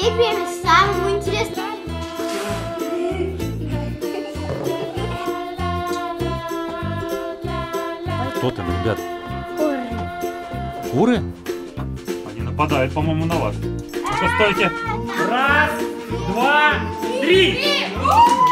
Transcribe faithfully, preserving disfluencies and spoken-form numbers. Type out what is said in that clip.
первый, самому интересному. Кто там, ребят? Куры. Куры? Они нападают, по-моему, на вас. Ну-ка, стойте. Раз, два, три.